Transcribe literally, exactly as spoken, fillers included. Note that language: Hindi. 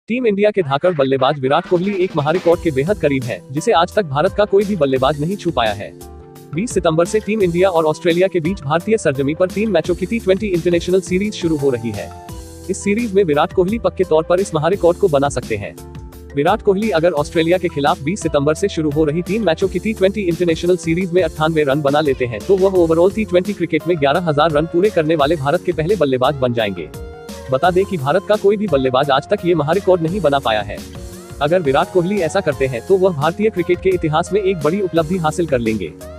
टीम इंडिया के धाकड़ बल्लेबाज विराट कोहली एक महारिकॉर्ड के बेहद करीब है, जिसे आज तक भारत का कोई भी बल्लेबाज नहीं छू पाया है। बीस सितंबर से टीम इंडिया और ऑस्ट्रेलिया के बीच भारतीय सरजमी पर तीन मैचों की टी ट्वेंटी इंटरनेशनल सीरीज शुरू हो रही है। इस सीरीज में विराट कोहली पक्के तौर पर इस महारिकॉर्ड को बना सकते हैं। विराट कोहली अगर ऑस्ट्रेलिया के खिलाफ बीस सितंबर से शुरू हो रही तीन मैचों की टी ट्वेंटी इंटरनेशनल सीरीज में अट्ठानवे रन बना लेते हैं तो वह ओवरऑल टी ट्वेंटी क्रिकेट में ग्यारह हजार रन पूरे करने वाले भारत के पहले बल्लेबाज बन जाएंगे। बता दें कि भारत का कोई भी बल्लेबाज आज तक ये महारिकॉर्ड नहीं बना पाया है। अगर विराट कोहली ऐसा करते हैं तो वह भारतीय क्रिकेट के इतिहास में एक बड़ी उपलब्धि हासिल कर लेंगे।